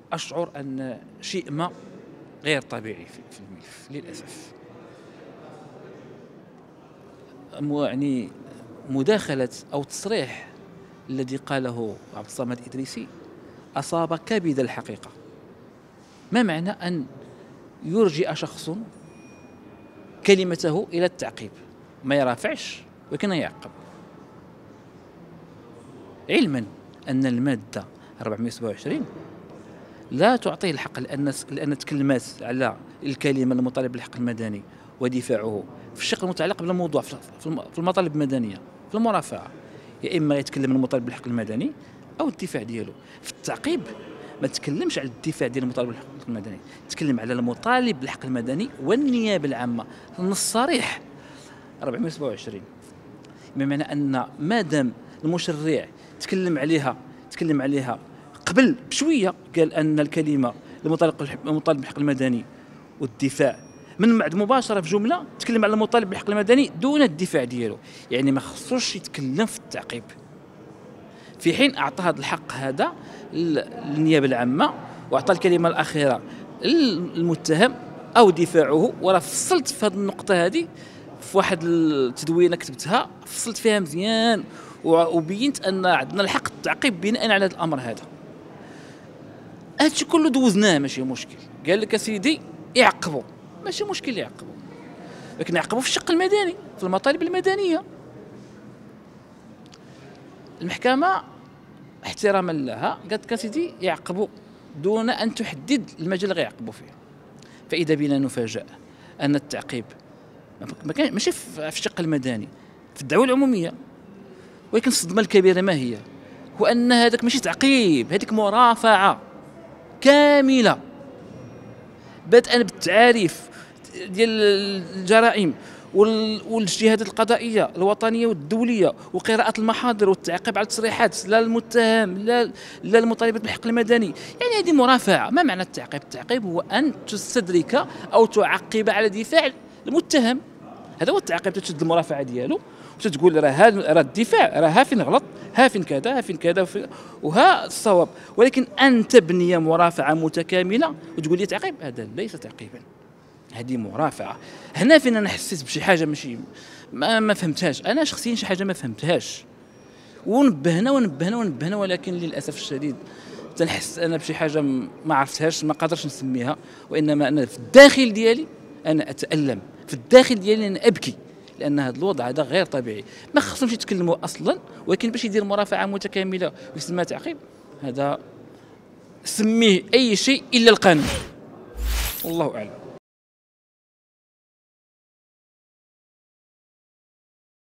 أشعر أن شيء ما غير طبيعي في الملف للأسف. يعني مداخلة أو تصريح الذي قاله عبد الصمد الإدريسي أصاب كبد الحقيقة. ما معنى أن يرجئ شخص كلمته إلى التعقيب، ما يرافعش ولكن يعقب، علما أن المادة 427 لا تعطيه الحق، لأن تكلمات على الكلمة المطالب بالحق المدني ودفاعه في الشق المتعلق بالموضوع في المطالب المدنية في المرافعة، يا إما يتكلم المطالب بالحق المدني أو الدفاع ديالو. في التعقيب ما تكلمش على الدفاع ديال المطالب بالحق المدني، تكلم على المطالب بالحق المدني والنيابة العامة. النص صريح 427، بمعنى أن ما دام المشرع تكلم عليها قبل بشوية، قال أن الكلمة المطالب بالحق المدني والدفاع، من بعد مباشرة في جملة تكلم على المطالب بالحق المدني دون الدفاع ديالو، يعني ما خصوش يتكلم في التعقيب، في حين أعطى هذا الحق هذا للنيابة العامة وأعطى الكلمة الأخيرة المتهم أو دفاعه. وراه فصلت في هذه النقطة هذه في واحد التدوينة كتبتها، فصلت فيها مزيان وبينت أن عندنا الحق التعقيب بناء على هذا الأمر هذا. هادشي كله دوزناه ماشي مشكل، قال لك سيدي يعقبوا، ماشي مشكل يعقبوا، لكن يعقبوا في الشق المدني في المطالب المدنية. المحكمة احتراما لها قالت لك سيدي يعقبوا دون أن تحدد المجال اللي غيعقبوا فيه. فإذا بنا نفاجأ أن التعقيب ماشي في الشق المدني في الدعوة العمومية، ولكن الصدمة الكبيرة ما هي؟ هو أن هذاك ماشي تعقيب، هذيك مرافعة كاملة بدءا بالتعاريف ديال الجرائم والاجتهادات القضائية الوطنية والدولية وقراءة المحاضر والتعقيب على التصريحات لا المتهم لا المطالبات بالحق المدني. يعني هذه مرافعة. ما معنى التعقيب؟ التعقيب هو أن تستدرك أو تعقب على دفاع المتهم، هذا هو التعقيب. تشد المرافعة ديالو وتتقول راه الدفاع راه ها فين غلط، ها فين كذا، ها فين كذا وها الصواب. ولكن أن تبني مرافعة متكاملة وتقول لي تعقيب، هذا ليس تعقيبا، هذه مرافعة. هنا فين أنا حسيت بشي حاجة ماشي ما فهمتهاش أنا شخصيا، شي حاجة ما فهمتهاش، ونبهنا ولكن للأسف الشديد تنحس أنا بشي حاجة ما عرفتهاش، ما قادرش نسميها، وإنما أنا في الداخل ديالي أنا أتألم، في الداخل ديالي أنا أبكي، لأن هذا الوضع هذا غير طبيعي. ما خصهمش يتكلموا أصلا، ولكن باش يدير مرافعة متكاملة ويسمى تعقيب، هذا سميه أي شيء إلا القانون. والله أعلم.